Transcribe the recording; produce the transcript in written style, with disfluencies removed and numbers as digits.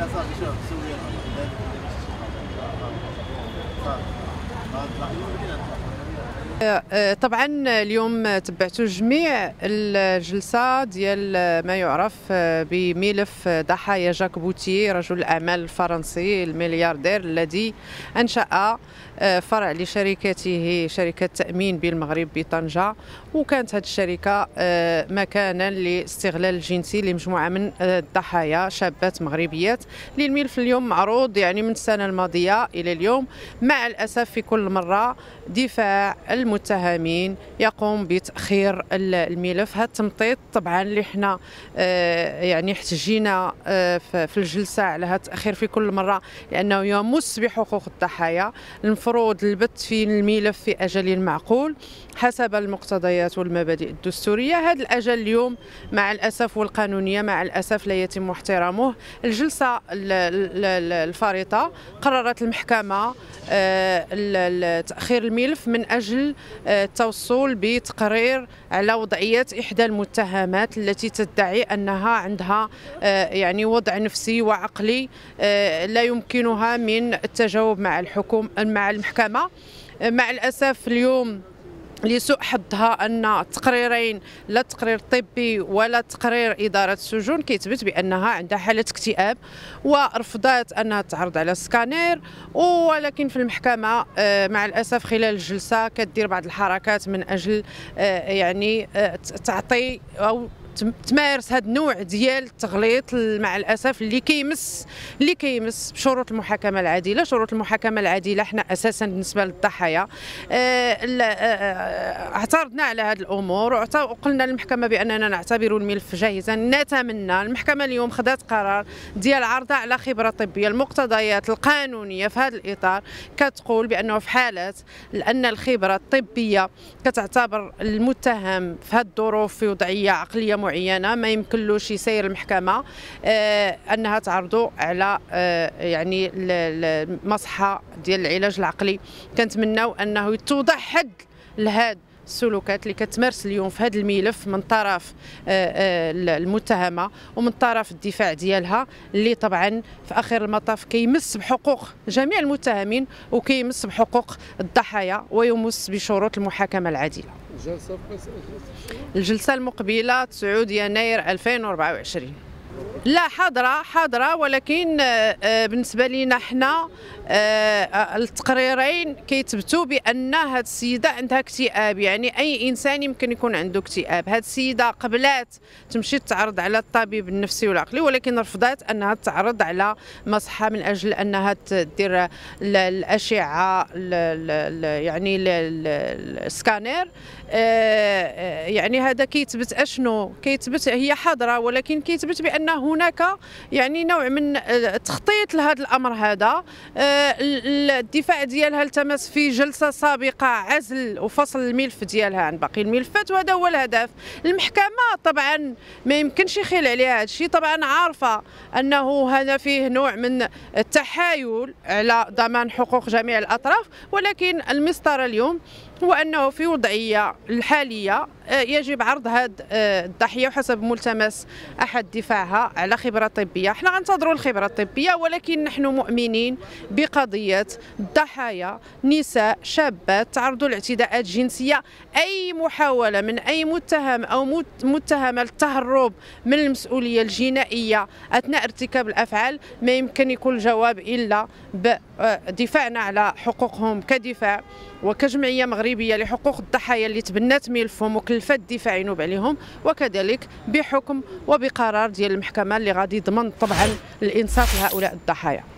صافي شوف سوي طبعا اليوم تبعتوا جميع الجلسة ديال ما يعرف بملف ضحايا جاك بوتي رجل الأعمال الفرنسي الملياردير الذي أنشأ فرع لشركته شركة تأمين بالمغرب بطنجة، وكانت هذه الشركة مكانا لاستغلال جنسي لمجموعة من الضحايا شابات مغربيات. للملف اليوم معروض يعني من السنة الماضية إلى اليوم، مع الأسف في كل مرة دفاع المتهمين يقوم بتأخير الملف. هذا التمطيط طبعا اللي حنا يعني احتجينا في الجلسة على هذا التأخير في كل مرة، لأنه يمس بحقوق الضحايا. المفروض البت في الملف في أجل معقول حسب المقتضيات والمبادئ الدستورية. هذا الأجل اليوم مع الأسف والقانونية مع الأسف لا يتم احترامه. الجلسة الفارطة قررت المحكمة تأخير الملف من أجل التوصل بتقرير على وضعية إحدى المتهمات التي تدعي أنها عندها يعني وضع نفسي وعقلي لا يمكنها من التجاوب مع المحكمة. مع الأسف اليوم لسوء حظها أن التقريرين، لا تقرير طبي ولا تقرير إدارة السجون، كيثبت بأنها عندها حالة اكتئاب، ورفضت أنها تعرض على سكانير. ولكن في المحكمة مع الأسف خلال الجلسة كدير بعض الحركات من أجل يعني تعطي أو تمارس هذا النوع ديال التغليط مع الاسف اللي كيمس بشروط المحاكمه العادله. شروط المحاكمه العادله حنا اساسا بالنسبه للضحايا اعترضنا على هذه الامور وقلنا للمحكمه باننا نعتبر الملف جاهزا. نتمنى المحكمه اليوم خذات قرار ديال عرضها على خبره طبيه. المقتضيات القانونيه في هذا الاطار كتقول بانه في حاله لان الخبره الطبيه كتعتبر المتهم في هذه الظروف في وضعيه عقليه معينه ما يمكنلوش يسير المحكمه انها تعرضوا على يعني المصحه ديال العلاج العقلي. كنتمناو انه يتوضع حد لهذا السلوكات اللي كتمارس اليوم في هذا الملف من طرف المتهمه ومن طرف الدفاع ديالها، اللي طبعا في اخر المطاف كيمس بحقوق جميع المتهمين وكيمس بحقوق الضحايا ويمس بشروط المحاكمه العادله. الجلسه المقبله 9 يناير 2024. لا حاضره ولكن بالنسبه لينا حنا التقريرين كيثبتوا بان هذه السيده عندها اكتئاب. يعني اي انسان يمكن يكون عنده اكتئاب. هذه السيده قبلات تمشي تعرض على الطبيب النفسي والعقلي، ولكن رفضت انها تعرض على مصحه من اجل انها تدير الاشعه يعني السكانير. يعني هذا كيثبت اشنو؟ كيثبت هي حاضره ولكن كيثبت بان هناك يعني نوع من التخطيط لهذا الامر هذا. الدفاع ديالها التمس في جلسه سابقه عزل وفصل الملف ديالها عن باقي الملفات، وهذا هو الهدف. المحكمه طبعا ما يمكنش يخيل عليها هذا الشيء، طبعا عارفه انه هذا فيه نوع من التحايل على ضمان حقوق جميع الاطراف، ولكن المسطره اليوم هو انه في وضعيه الحاليه يجب عرض هذه الضحيه وحسب ملتمس احد دفاعها على خبره طبيه. احنا غنتظروا الخبره الطبيه، ولكن نحن مؤمنين بقضيه الضحايا نساء شابات تعرضوا لاعتداءات جنسيه. اي محاوله من اي متهم او متهمه للتهرب من المسؤوليه الجنائيه اثناء ارتكاب الافعال ما يمكن يكون الجواب الا بدفاعنا على حقوقهم كدفاع وكجمعيه مغربيه لحقوق الضحايا اللي تبنات ملفهم وكلفت الدفاع ينوب عليهم، وكذلك بحكم وبقرار ديال المحكمه اللي غادي يضمن طبعا الانصاف لهؤلاء الضحايا.